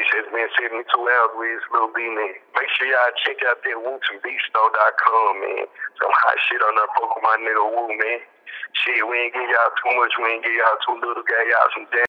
It's been 72 hours with this little B, man. Make sure y'all check out that WooTVStore.com, man. Some hot shit on there, Pokemon nigga Woo, man. Shit, we ain't give y'all too much, we ain't give y'all too little, got y'all some damn.